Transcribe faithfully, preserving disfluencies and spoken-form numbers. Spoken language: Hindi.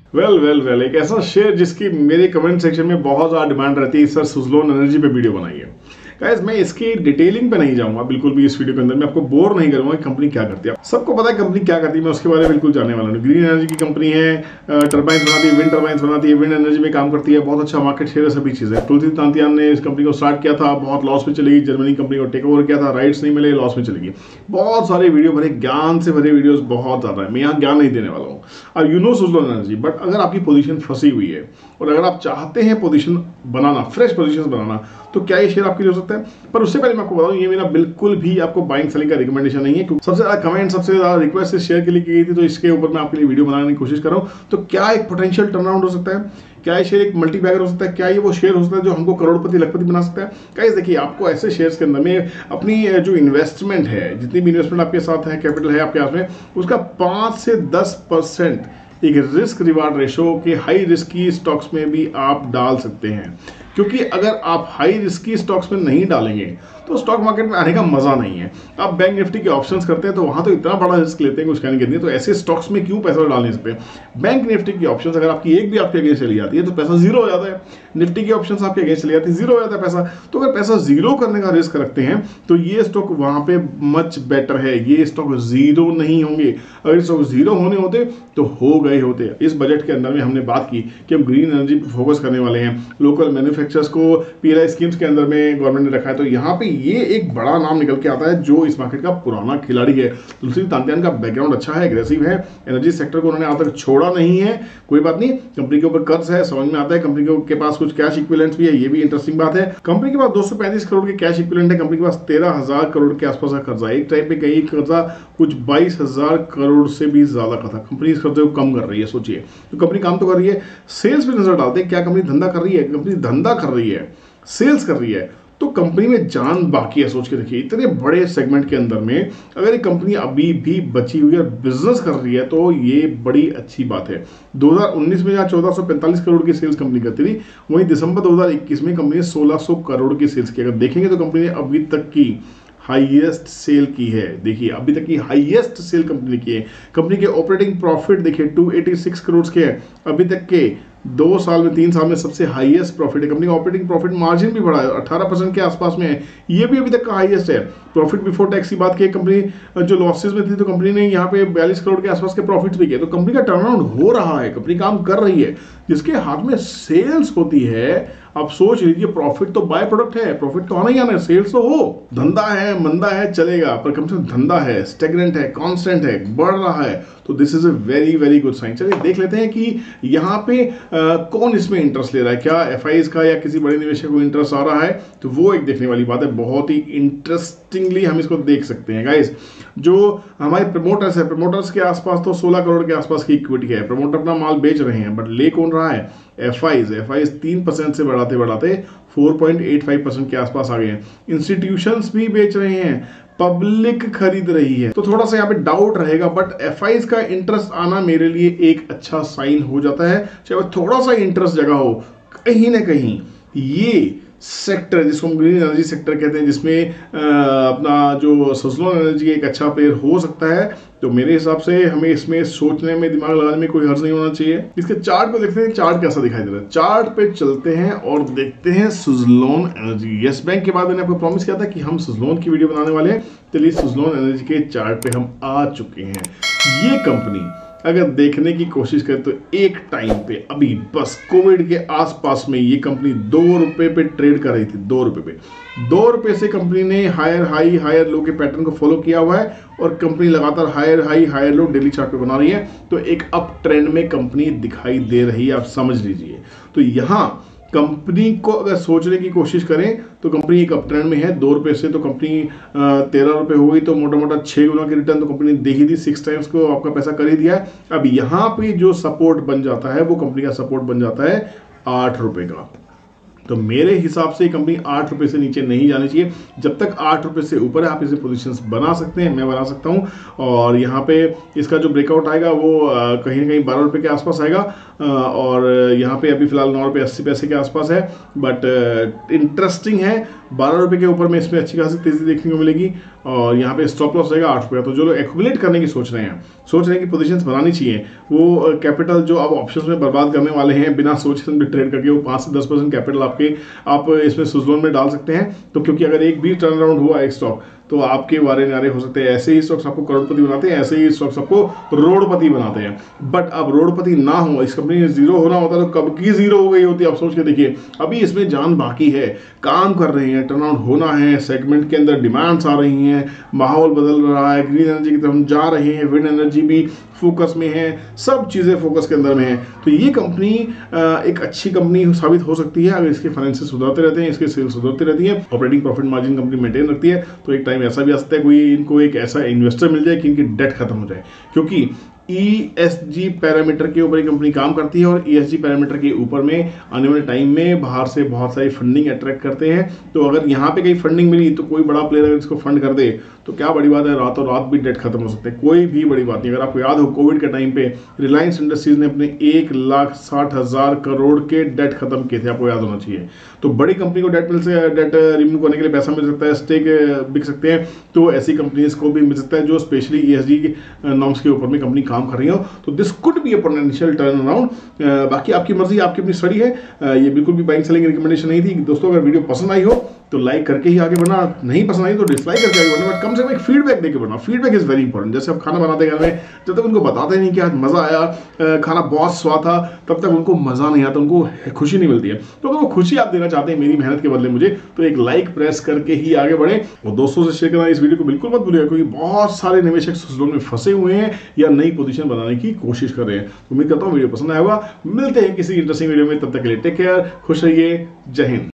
वेल वेल वेल एक ऐसा शेयर जिसकी मेरे कमेंट सेक्शन में बहुत ज़्यादा डिमांड रहती है, सर सुजलोन एनर्जी पे वीडियो बनाइए। गाइस मैं इसकी डिटेलिंग पे नहीं जाऊंगा बिल्कुल भी इस वीडियो के अंदर, मैं आपको बोर नहीं करूंगा कि कंपनी क्या करती है। सबको पता है कंपनी क्या करती है, मैं उसके बारे में बिल्कुल जानने वाला हूँ। ग्रीन एनर्जी की कंपनी है, टर्बाइन बनाती है, विंड टर्बाइन बनाती है, विंड एनर्जी में काम करती है, बहुत अच्छा मार्केट शेयर है, सभी चीज़ें। तुलसी तांतियान ने इस कंपनी को स्टार्ट किया था, बहुत लॉस में चलेगी, जर्मनी कंपनी को टेक ओवर किया था, राइट्स नहीं मिले, लॉस में चलेगी। बहुत सारे वीडियो भरे, ज्ञान से भरे वीडियोस बहुत ज़्यादा है, मैं यहाँ ज्ञान नहीं देने वाला हूँ। अब you know Suzlon energy, but अगर आपकी पोजीशन फंसी हुई है और अगर आप चाहते हैं पोजीशन बनाना, फ्रेश पोजीशन बनाना, तो क्या ये शेयर आपके लिए हो सकता है। पर उससे पहले मैं आपको बताऊं, ये मेरा बिल्कुल भी आपको बाइंग सेलिंग का रिकमेंडेशन नहीं है, क्योंकि सबसे ज्यादा कमेंट, सबसे ज्यादा रिक्वेस्ट इस शेयर के लिए की गई थी, तो इसके ऊपर मैं आपके लिए वीडियो बनाने की कोशिश कर रहा हूं। तो क्या एक पोटेंशियल टर्नअराउंड हो सकता है, क्या ये शेयर एक मल्टी बैगर हो सकता है, क्या ये वो शेयर हो सकता है जो हमको करोड़पति लखपति बना सकता है। गाइस देखिए, आपको ऐसे शेयर्स के अंदर में अपनी जो इन्वेस्टमेंट है, जितनी भी इन्वेस्टमेंट आपके साथ है, कैपिटल है आपके हाथ में, उसका पाँच से दस परसेंट एक रिस्क रिवार्ड रेशो के हाई रिस्की स्टॉक्स में भी आप डाल सकते हैं। क्योंकि अगर आप हाई रिस्की स्टॉक्स में नहीं डालेंगे तो स्टॉक मार्केट में आने का मजा नहीं है। आप बैंक निफ्टी के ऑप्शंस करते हैं तो वहां तो इतना बड़ा रिस्क लेते हैं कुछ कहने के लिए, तो ऐसे स्टॉक्स में क्यों पैसा डाल नहीं सकते। बैंक निफ्टी की ऑप्शंस अगर आपकी एक भी आपके अगेंस्ट चली जाती है तो पैसा जीरो हो जाता है। निफ्टी की ऑप्शंस आपके अगेंस्ट चली जाती है, जीरो हो जाता है पैसा। तो अगर पैसा जीरो करने का रिस्क रखते हैं तो ये स्टॉक वहां पे मच बेटर है, ये स्टॉक जीरो नहीं होंगे। अगर स्टॉक जीरो होने होते तो हो गए होते। इस बजट के अंदर में हमने बात की कि हम ग्रीन एनर्जी पे फोकस करने वाले हैं, लोकल मैन्युफैक्चरर्स को पीएलआई स्कीम्स के अंदर में गवर्नमेंट ने रखा है, तो यहाँ पे ये एक बड़ा नाम निकल के आता है जो इस मार्केट का पुराना खिलाड़ी है। तुलसी तांतियान का बैकग्राउंड अच्छा है, एग्रेसिव है, एनर्जी सेक्टर को उन्होंने आज तक छोड़ा नहीं है। कोई बात नहीं, कंपनी के ऊपर कर्ज है, समझ में आता है, कंपनी के पास कुछ कैश इक्विवेलेंट्स भी है, ये भी इंटरेस्टिंग बात है। कंपनी के पास दो सौ पैंतीस करोड़ के कैश इक्विवेलेंट है, कंपनी के पास तेरह हजार करोड़ के आसपास का कर्जा है। एक टाइम पे कई कर्जा कुछ बाईस हजार करोड़ से भी ज्यादा का था। कंपनी इस कर्जे को कम कर रही है, सोचिए। तो कंपनी काम तो कर रही है। सेल्स पे नजर डालते हैं, क्या कंपनी धंधा कर रही है। कंपनी धंधा कर रही है, सेल्स कर रही है, तो कंपनी में जान बाकी है। सोच के देखिए, इतने बड़े सेगमेंट के अंदर में अगर एक कंपनी अभी भी बची हुई है, बिजनेस कर रही है, तो ये बड़ी अच्छी बात है। दो हज़ार उन्नीस में जहां चौदह सौ पैंतालीस करोड़ की सेल्स कंपनी करती थी, वहीं दिसंबर दो हज़ार इक्कीस में कंपनी ने सोलह सौ करोड़ की सेल्स की। अगर देखेंगे तो कंपनी ने अभी तक की हाईएस्ट सेल की है। देखिए, अभी तक की हाईएस्ट सेल कंपनी की है। कंपनी के ऑपरेटिंग प्रॉफिट देखिए दो सौ छियासी करोड़ के हैं, अभी तक के दो साल में, तीन साल में सबसे हाईएस्ट प्रॉफिट है। कंपनी का ऑपरेटिंग प्रॉफिट मार्जिन भी बढ़ा है, अठारह परसेंट के आसपास में है, ये भी अभी तक का हाईएस्ट है। प्रॉफिट बिफोर टैक्स की बात की, कंपनी जो लॉसेस में थी तो कंपनी ने यहाँ पे बयालीस करोड़ के आसपास के प्रॉफिट्स भी किए। तो कंपनी का टर्नअराउंड हो रहा है, कंपनी काम कर रही है। जिसके हाथ में सेल्स होती है, आप सोच लीजिए, प्रॉफिट तो बाय प्रोडक्ट है, प्रॉफिट तो आना ही आना है, सेल्स तो हो। धंधा है, मंदा है, चलेगा, पर कम से कम धंधा है, स्टेगनेंट है, कांस्टेंट है, बढ़ रहा है, तो this is a very very good sign. चलिए देख लेते हैं कि यहाँ पे आ, कौन इसमें इंटरेस्ट ले रहा है, क्या एफआईज का या किसी बड़े निवेशक को इंटरेस्ट आ रहा है, तो वो एक देखने वाली बात है। बहुत ही इंटरेस्टिंगली हम इसको देख सकते हैं गाइस। जो हमारे प्रमोटर्स है, प्रमोटर्स के आसपास तो सोलह करोड़ के आसपास की इक्विटी है। प्रमोटर अपना माल बेच रहे हैं, बट ले कौन रहा है, एफआईज। एफआईज तीन परसेंट से बढ़ाते बढ़ाते चार पॉइंट आठ पाँच परसेंट के आसपास आ गए हैं। इंस्टीट्यूशंस भी बेच रहे हैं, पब्लिक खरीद रही है, तो थोड़ा सा यहाँ पे डाउट रहेगा, बट एफआईज का इंटरेस्ट आना मेरे लिए एक अच्छा साइन हो जाता है। चाहे थोड़ा सा इंटरेस्ट जगह हो, कहीं ना कहीं ये सेक्टर जिसको हम ग्रीन एनर्जी सेक्टर कहते हैं, जिसमें आ, अपना जो सुजलोन एनर्जी एक अच्छा प्लेयर हो सकता है, तो मेरे हिसाब से हमें इसमें सोचने में, दिमाग लगाने में कोई हर्ज नहीं होना चाहिए। इसके चार्ट को देखते हैं, चार्ट कैसा दिखाई दे रहा है। चार्ट पे चलते हैं और देखते हैं सुजलोन एनर्जी। यस बैंक के बाद मैंने आपको प्रॉमिस किया था कि हम सुजलोन की वीडियो बनाने वाले हैं, चलिए सुजलोन एनर्जी के चार्ट पे हम आ चुके हैं। ये कंपनी अगर देखने की कोशिश करें तो एक टाइम पे, अभी बस कोविड के आसपास में, ये कंपनी दो रुपए पे ट्रेड कर रही थी। दो रुपए पे, दो रुपए से कंपनी ने हायर हाई हायर लो के पैटर्न को फॉलो किया हुआ है और कंपनी लगातार higher high higher low daily chart पे बना रही है। तो एक अप ट्रेंड में कंपनी दिखाई दे रही है, आप समझ लीजिए। तो यहां कंपनी को अगर सोचने की कोशिश करें तो कंपनी एक अप ट्रेंड में है। दो रुपए से तो कंपनी तेरह रुपए हो गई, तो मोटा मोटा छह गुना की रिटर्न तो कंपनी दे ही दी, सिक्स टाइम्स को आपका पैसा कर ही दिया है। अब यहाँ पे जो सपोर्ट बन जाता है वो कंपनी का सपोर्ट बन जाता है आठ रुपए का। तो मेरे हिसाब से कंपनी आठ रुपए से नीचे नहीं जानी चाहिए। जब तक आठ रुपए से ऊपर है आप इसे पोजीशंस बना सकते हैं, मैं बना सकता हूं। और यहाँ पे इसका जो ब्रेकआउट आएगा वो कहीं ना कहीं बारह रुपए के आसपास आएगा, और यहाँ पे अभी फिलहाल नौ रुपये अस्सी पैसे के आसपास है। बट इंटरेस्टिंग है, बारह रुपए के ऊपर में इसमें अच्छी खासी तेजी देखने को मिलेगी। और यहाँ पे स्टॉप लॉस रहेगा आठ रुपये। तो जो लोग एक्यूमुलेट करने की सोच रहे हैं, सोच रहे हैं कि पोजीशंस बनानी चाहिए, वो कैपिटल जो आप ऑप्शंस में बर्बाद करने वाले हैं बिना सोच समझे ट्रेड करके, वो पाँच से दस परसेंट कैपिटल आपके आप इसमें सुज़लोन में डाल सकते हैं। तो क्योंकि अगर एक भी टर्न अराउंड हुआ एक स्टॉक तो आपके वारे नारे हो सकते हैं। ऐसे ही स्टॉक्स आपको करोड़पति बनाते हैं, ऐसे ही स्टॉक्स आपको रोडपति बनाते हैं। बट अब रोडपति ना हो, इस कंपनी में जीरो होना होता तो कब की जीरो हो गई होती, आप सोच के देखिए। अभी इसमें जान बाकी है, काम कर रहे हैं, टर्न अराउंड होना है, सेगमेंट के अंदर डिमांड्स आ रही हैं, माहौल बदल रहा है, ग्रीन एनर्जी की तरफ हम जा रहे हैं, विंड एनर्जी भी फोकस में है, सब चीज़ें फोकस के अंदर में है। तो ये कंपनी एक अच्छी कंपनी साबित हो सकती है अगर इसके फाइनेंशियल सुधरते रहते हैं, इसके सेल्स सुधरती रहती है, operating profit margin company maintain रखती है। तो एक टाइम ऐसा भी आ सकता है कोई इनको एक ऐसा इन्वेस्टर मिल जाए कि इनकी डेट खत्म हो जाए, क्योंकि ई एस जी पैरामीटर के ऊपर ये कंपनी काम करती है और ई एस जी पैरामीटर के ऊपर में आने वाले टाइम में बाहर से बहुत सारी फंडिंग अट्रैक्ट करते हैं। तो अगर यहाँ पे कहीं फंडिंग मिली तो कोई बड़ा प्लेयर अगर इसको फंड कर दे तो क्या बड़ी बात है, रातों रात भी डेट खत्म हो सकते हैं, कोई भी बड़ी बात नहीं। अगर आपको याद हो कोविड के टाइम पे रिलायंस इंडस्ट्रीज ने अपने एक लाख साठ हजार करोड़ के डेट खत्म किए थे, आपको याद होना चाहिए। तो बड़ी कंपनी को डेट मिल से डेट रिमूव करने के लिए पैसा मिल सकता है, स्टेक बिक सकते हैं, तो ऐसी कंपनीज को भी मिल सकता है जो specially E S G norms के ऊपर में कंपनी काम कर रही हो। तो this could be a potential turn around. बाकी आपकी मर्जी, आपकी अपनी स्टडी है, ये बिल्कुल भी बाइंग सेलिंग रिकमेंडेशन नहीं थी। दोस्तों अगर वीडियो पसंद आई हो तो लाइक करके ही आगे बढ़ना, नहीं पसंद आई तो डिसलाइक करके आगे बढ़ना, बट कम से कम एक फीडबैक देके बढ़ना। Feedback is very important. जैसे आप खाना बनाते घर में, जब तक उनको बताते नहीं कि आज मजा आया, खाना बहुत स्वाद था, तब तक उनको मजा नहीं आता, उनको खुशी नहीं मिलती है। तो अगर वो खुशी आप देना चाहते हैं मेरी मेहनत के बदले मुझे, तो एक लाइक प्रेस करके ही आगे बढ़े और दोस्तों से शेयर करना इस वीडियो को बिल्कुल मत भूलिएगा, क्योंकि बहुत सारे निवेशक सुज़लोन में फंसे हुए हैं या नई पोजीशन बनाने की कोशिश कर रहे हैं। उम्मीद करता हूँ वीडियो पसंद आया होगा। मिलते हैं किसी इंटरेस्टिंग वीडियो में, तब तक के लिए टेक केयर, खुश रहिए, जय हिंद।